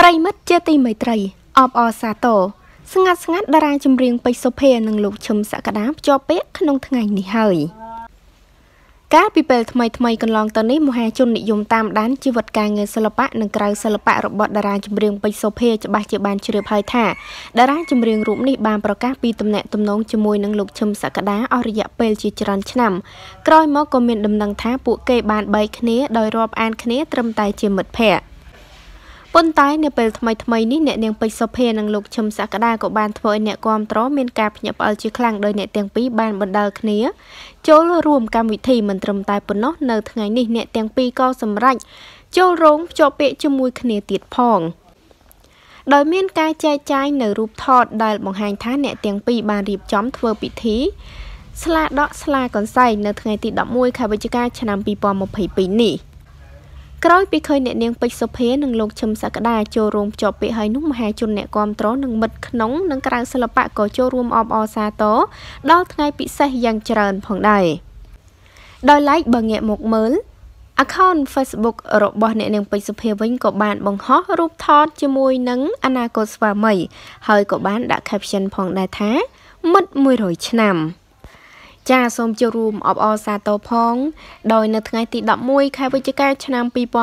ប្រិមិត្តជាទីមេត្រីអបអរសាទរស្ងាត់តារាចម្រៀងពេជ្រសុភ័ក្រនិងលោកឈឹមសក្តាភ្ជាប់ពាក្យក្នុងថ្ងៃនេះហើយកាលពីពេលថ្មីកន្លងទៅនេះមហាជននិយមតាមដានជីវិតការងារសិល្បៈនិងក្រៅសិល្បៈរបស់តារាចម្រៀងពេជ្រសុភ័ក្រច្បាស់ជាបានជ្រាបហើយថាតារាចម្រៀងរូបនេះបានប្រកាសពីទំនាក់ទំនងជាមួយនឹងលោកឈឹមសក្តាអស់រយៈពេលជាច្រើនឆ្នាំក្រោយមកក៏មានដំណឹងថាពួកគេបានបែកគ្នាដោយរាប់អានគ្នាត្រឹមតែជាមិត្តភក្តិប៉ុន្តែនៅពេលថ្មីនេះអ្នកនាងពេជ្រសុភ័ក្រនិងលោកឈឹមសក្តាក៏បានធ្វើឲ្យអ្នកគាំទ្រមានការភ្ញាក់ផ្អើលជាខ្លាំងដោយអ្នកទាំងពីរបានបណ្ដាលគ្នាចូលរួមកម្មវិធីមិនត្រឹមតែប៉ុណ្ណោះនៅថ្ងៃនេះអ្នកទាំងពីរក៏សម្រេចចូលរោងភ្ជាប់ពាក្យជាមួយគ្នាទៀតផងដោយមានការចែកចាយនៅរូបថតដែលបង្ហាញថាអ្នកទាំងពីរបានរៀបចំធ្វើពិធីស្លាដកស្លាកន្សែងនៅថ្ងៃទី11ខែវិច្ឆិកាឆ្នាំ2022នេះក្រោយពីឃើញអ្នកនាងពេជ្រសុភ័ក្រនិងលោកឈឹមសក្តាចូលរួមភ្ជាប់ពាក្យហើយនោះមហាជនអ្នកគាំទ្រនិងមិត្តក្នុងនិងក្រៅសិល្បៈក៏ចូលរួមអបអរសាទរដល់ថ្ងៃពិសេសយ៉ាងច្រើនផងដែរដោយឡែកបើងាកមកមើល account Facebook របស់អ្នកនាងពេជ្រសុភ័ក្រវិញក៏បានបង្ហោះរូបថតជាមួយនឹងអនាគតស្វាមីហើយក៏បានដាក់ caption ផងដែរថាមិត្ត100ឆ្នាំចាសូមចូលរួមអបអរសាទរផងដោយនៅថ្ងៃទី11ខែវិច្ឆិកាឆ្នាំ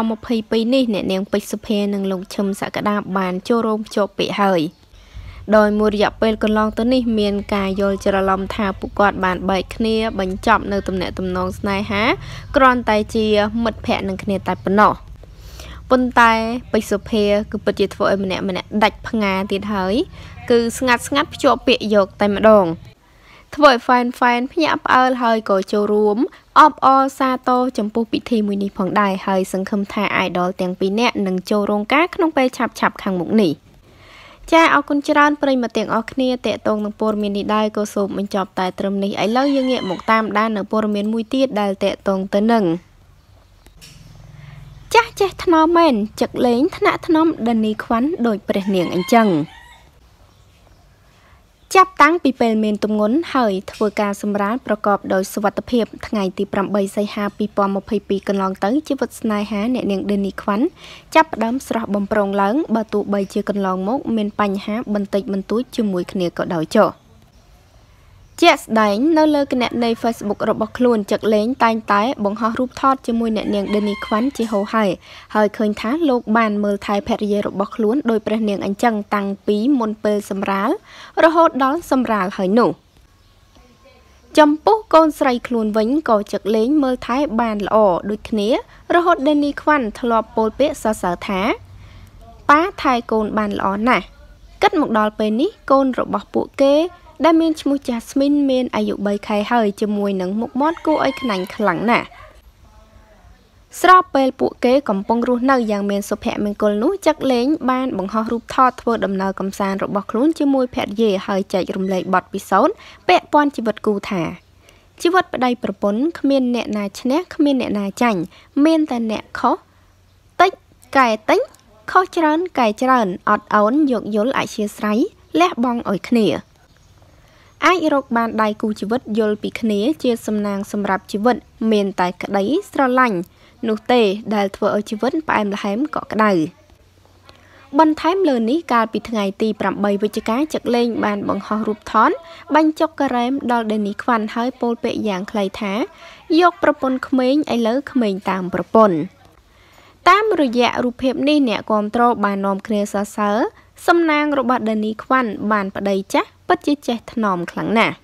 2022នេះអ្នកនាងពេជ្រសុភ័ក្រនិងលោកឈឹមសក្តាបានចូលរួមភ្ជាប់ពាក្យហើយដោយមួយរយៈពេលកន្លងទៅនេះមានការយល់ច្រឡំថាពួកគាត់បានបែកគ្នាបញ្ចប់នៅទំនាក់ទំនងស្នេហាគ្រាន់តែជាមិត្តភក្តិនឹងគ្នាតែប៉ុណ្ណោះប៉ុន្តែពេជ្រសុភ័ក្រគឺពិតជាធ្វើឲ្យម្នាក់ដាច់ផ្ងាទៀតហើយគឺស្ងាត់ភ្ជាប់ពាក្យយកតែម្ដងធ្វើឲ្យ fan ភ្ញាក់ផ្អើលហើយក៏ចូលរួមអបអរសាទរចំពោះពិធីមួយនេះផងដែរហើយសង្ឃឹមថា idol ទាំងពីរនាក់នឹងចូលរោងការក្នុងពេលឆាប់ខាងមុខនេះចាអរគុណច្រើនប្រិយមិត្តទាំងអស់គ្នាតេតងនឹងព័ត៌មាននេះដែរក៏សូមបញ្ចប់តែត្រឹមនេះឥឡូវយើងងាកមកតាមដាននៅព័ត៌មានមួយទៀតដែលតេតងទៅនឹងចាស់ចេះថ្នមមែនចឹកលេងថ្នាក់ថ្នមដានីខ្វាន់ដោយព្រះនាងអញ្ចឹងចាប់តាំងពីពេលមានទម្ងន់ហើយធ្វើការសម្រាលប្រកបដោយសុវត្ថិភាពថ្ងៃទី8សីហា2022កន្លងទៅជីវិតស្នេហាអ្នកនាងដានីខ្វាន់ចាប់ផ្ដើមស្រស់បំប្រងឡើងបើទោះបីជាកន្លងមកមានបញ្ហាបន្តិចបន្តួចជាមួយគ្នាក៏ដោយចុះជាក់ស្ដែងនៅលើគណនី Facebook របស់ខ្លួនចឹកលេងតែងតែបង្ហោះរូបថតជាមួយអ្នកនាងដានីខ្វាន់ជាហូរហើយឃើញថាលោកបានមើលថែភរិយារបស់ខ្លួនដោយព្រះនាងអញ្ចឹងតាំងពីមុនពេលសម្រាលរហូតដល់សម្រាលហើយនោះចំពោះកូនស្រីខ្លួនវិញក៏ចឹកលេងមើលថែបានល្អដូចគ្នារហូតដានីខ្វាន់ធ្លាប់ពោលពាក្យសរសើរថាប៉ាថែកូនបានល្អណាស់គិតមកដល់ពេលនេះកូនរបស់ពួកគេដែលមានឈ្មោះចាស់ស្មីនមានអាយុ3ខែហើយជាមួយនឹងមុខមាត់គួរឲ្យខ្នាញ់ខ្លាំងណាស់ស្របពេលពួកគេកំពុងរស់នៅយ៉ាងមានសុភមង្គលនោះចឹកលេងបានបង្ហោះរូបថតធ្វើដំណើរកម្សាន្តរបស់ខ្លួនជាមួយភរិយាហើយចែករំលែកបទពិសោធន៍ពាក់ព័ន្ធជីវិតគូថាជីវិតប្តីប្រពន្ធគ្មានអ្នកណាឈ្នះគ្មានអ្នកណាចាញ់មានតែអ្នកខុសតិចកែតិចខុសច្រើនកែច្រើនអត់ឱនយកយល់អធ្យាស្រ័យលះបង់ឲ្យគ្នាអាចរកបានដៃគូជីវិតយល់ពីគ្នាជាសំណាងសម្រាប់ជីវិតមានតែក្តីស្រឡាញ់នោះទេដែលធ្វើឲ្យជីវិតផ្អែមល្ហែមកក់ក្ដៅបន្ថែមលើនេះកាលពីថ្ងៃទី8វិច្ឆិកាចឹកលេងបានបង្ហោះរូបថតបញ្ចុកការ៉េមដល់ដានីខ្វាន់ហើយពោលពាក្យយ៉ាងខ្លីថាយកប្រពន្ធក្មេងឥឡូវក្មេងតាមប្រពន្ធតាមរយៈរូបភាពនេះអ្នកគាំទ្របាននាំគ្នាសរសើរសំណាងរបស់ដានីខ្វាន់បានប្តីចាស់ពិតជាចេះថ្នមខ្លាំងណាស់